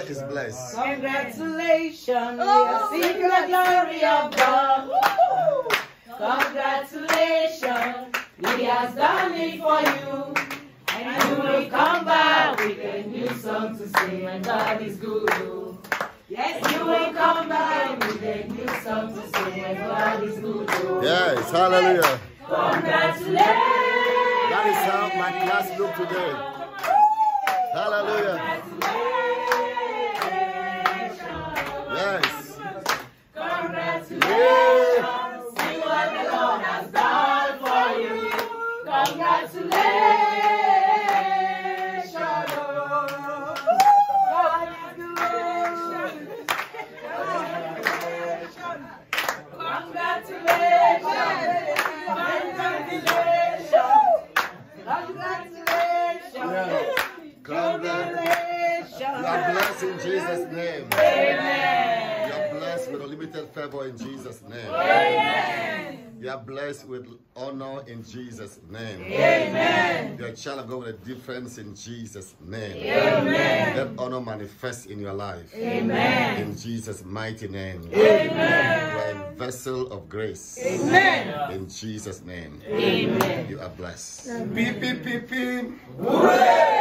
is blessed. Congratulations, we are seeing the glory of God. Congratulations, He has done it for you. And you will come back with a new song to sing when God is good. Yes, you will come back with a new song to sing when God is good. Yes, hallelujah. Congratulations. That is how my class look today. Hallelujah. Yes. Congratulations. See what the Lord has done for you. Congratulations. Congratulations. You are blessed in Jesus' name. Amen. You are blessed with unlimited favor in Jesus' name. Amen. You are blessed with honor in Jesus' name. Amen. You are a child of God with a difference in Jesus' name. Amen. Let honor manifest in your life. Amen. In Jesus' mighty name. Amen. You are a vessel of grace. Amen. In Jesus' name. Amen. You are blessed. Beep, beep, beep, beep. Hooray!